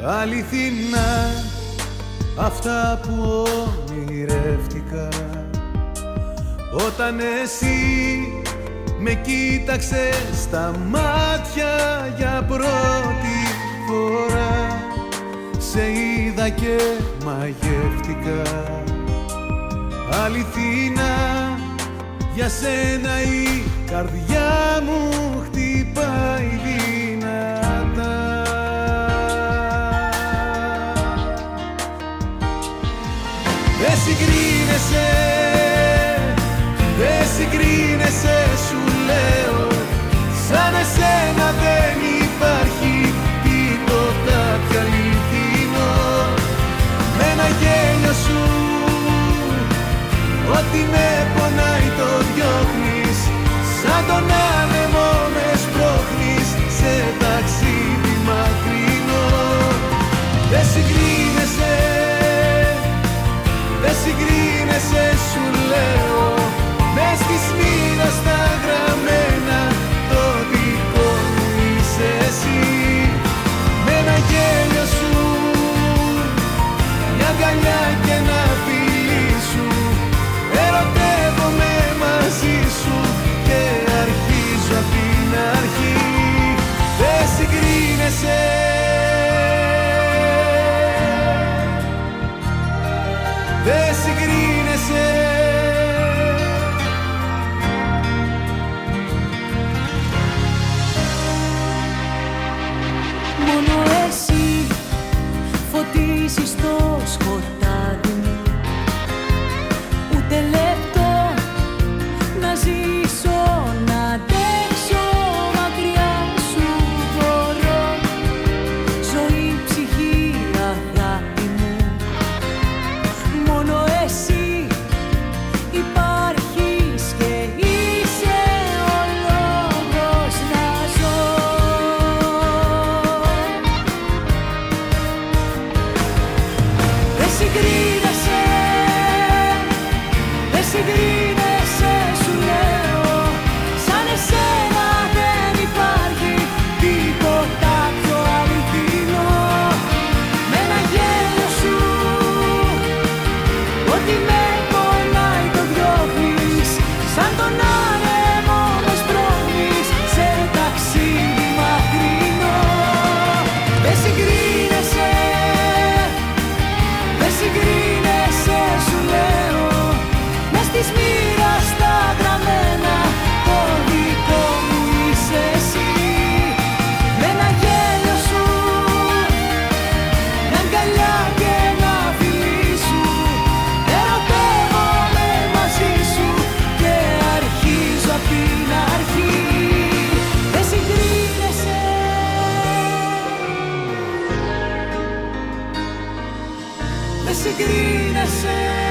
αληθινά αυτά που ονειρεύτηκα όταν εσύ με κοίταξες στα μάτια για πρώτη φορά. Σε είδα και μαγεύτηκα. Αληθινά για σένα η καρδιά μου χτυπάει δυνατά. Δεν συγκρίνεσαι, δεν συγκρίνεσαι σου λέω. Σαν εσένα δεν υπάρχει τίποτα πιο αληθινό. Με ένα γέλιο σου ό,τι με πονάει το διώχνεις. Σαν τον άνεμο με σπρώχνεις σε ταξίδι μακρινό. Δεν συγκρίνεσαι, δεν συγκρίνεσαι σου λέω. Μες της μοίρας τα γραμμένα το δικό μου είσαι εσύ. Με ένα γέλιο σου, μια αγκαλιά και ένα φιλί σου, ερωτεύομαι μαζί σου και αρχίζω απ' την αρχή. Δεν συγκρίνεσαι, δεν συγκρίνεσαι. Μόνο εσύ φωτίζεις το σκοτάδι μου. Ούτε λεπτό να ζήσω, να αντέξω μακριά σου μπορώ. Ζωή, ψυχή, αγάπη μου, μόνο εσύ υπάρχεις και είσαι ο λόγος να ζω. Δεν συγκρίνεσαι, δεν συγκρίνεσαι σου λέω. Σαν εσένα δεν υπάρχει τίποτα πιο αληθινό. Με ένα γέλιο σου ό,τι με πονάει το διώχνεις. Σαν τον άνεμο με σπρώχνεις σε ταξίδι μακρινό. Δεν συγκρίνεσαι, δεν συγκρίνεσαι σου λέω. Μες της μοίρας τα γραμμένα το δικό μου είσαι εσύ. Με ένα γέλιο σου, μια αγκαλιά και ένα φιλί σου, ερωτεύομαι μαζί σου και αρχίζω απ' την αρχή. Δεν συγκρίνεσαι, δεν συγκρίνεσαι.